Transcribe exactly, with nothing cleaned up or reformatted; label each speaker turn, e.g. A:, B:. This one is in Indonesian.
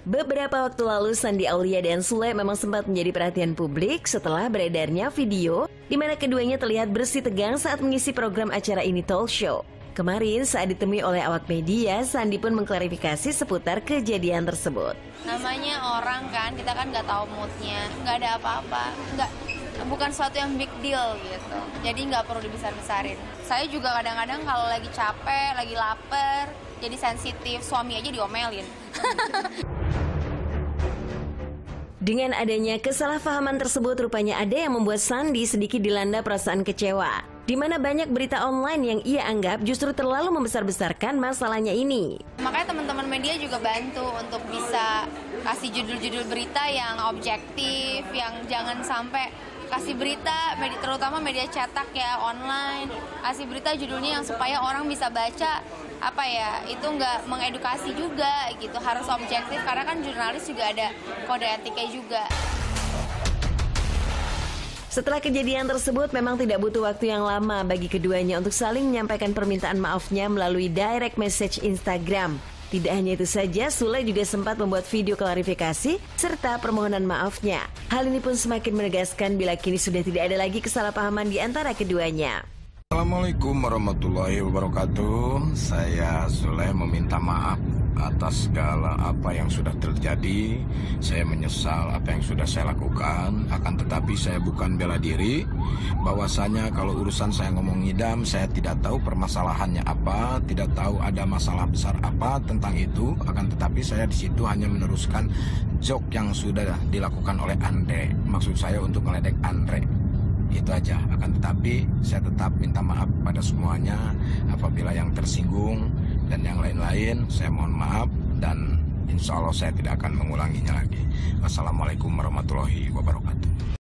A: Beberapa waktu lalu Shandy Aulia dan Sule memang sempat menjadi perhatian publik setelah beredarnya video di mana keduanya terlihat bersih tegang saat mengisi program acara ini talk show. Kemarin saat ditemui oleh awak media, Shandy pun mengklarifikasi seputar kejadian tersebut.
B: Namanya orang kan, kita kan nggak tahu moodnya, nggak ada apa-apa, nggak bukan suatu yang big deal gitu. Jadi nggak perlu dibesar-besarin. Saya juga kadang-kadang kalau lagi capek, lagi lapar, jadi sensitif, suami aja diomelin.
A: Dengan adanya kesalahpahaman tersebut, rupanya ada yang membuat Shandy sedikit dilanda perasaan kecewa, di mana banyak berita online yang ia anggap justru terlalu membesar-besarkan masalahnya ini.
B: Makanya teman-teman media juga bantu untuk bisa kasih judul-judul berita yang objektif, yang jangan sampai kasih berita, terutama media cetak ya, online, kasih berita judulnya yang supaya orang bisa baca, apa ya, itu nggak mengedukasi juga gitu, harus objektif karena kan jurnalis juga ada kode etiknya juga.
A: Setelah kejadian tersebut memang tidak butuh waktu yang lama bagi keduanya untuk saling menyampaikan permintaan maafnya melalui direct message Instagram. Tidak hanya itu saja, Sule juga sempat membuat video klarifikasi serta permohonan maafnya. Hal ini pun semakin menegaskan bila kini sudah tidak ada lagi kesalahpahaman di antara keduanya.
C: Assalamualaikum warahmatullahi wabarakatuh. Saya Sule meminta maaf atas segala apa yang sudah terjadi. Saya menyesal apa yang sudah saya lakukan. Akan tetapi saya bukan bela diri. Bahwasanya kalau urusan saya ngomong ngidam, saya tidak tahu permasalahannya apa, tidak tahu ada masalah besar apa tentang itu. Akan tetapi saya di situ hanya meneruskan joke yang sudah dilakukan oleh Andre. Maksud saya untuk meledek Andre. Itu aja. Akan tetapi saya tetap minta maaf pada semuanya apabila yang tersinggung dan yang lain-lain. Saya mohon maaf dan insya Allah saya tidak akan mengulanginya lagi. Wassalamualaikum warahmatullahi wabarakatuh.